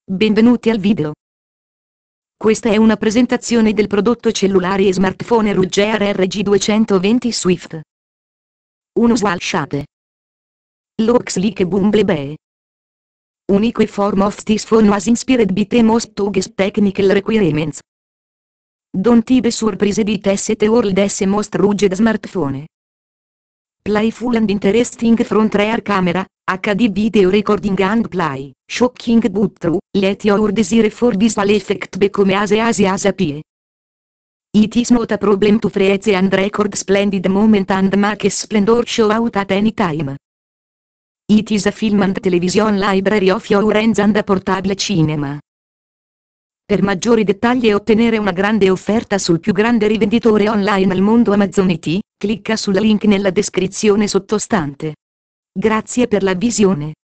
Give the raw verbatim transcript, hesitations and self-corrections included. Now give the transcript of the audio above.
Benvenuti al video. Questa è una presentazione del prodotto cellulare e smartphone Ruggear R G duecentoventi Swift. Un usual shade. Looks like a bumblebee. Unique form of this phone was inspired by the most tugest technical requirements. Don't be surprised it is the world's most rugged smartphone. Playful and interesting front rear camera, H D video recording and play, shocking but true, let your desire for visual effect become as easy as appear. It is not a problem to freeze and record splendid moment and make splendor show out at any time. It is a film and television library of your hands and a portable cinema. Per maggiori dettagli e ottenere una grande offerta sul più grande rivenditore online al mondo Amazon I T, clicca sul link nella descrizione sottostante. Grazie per la visione.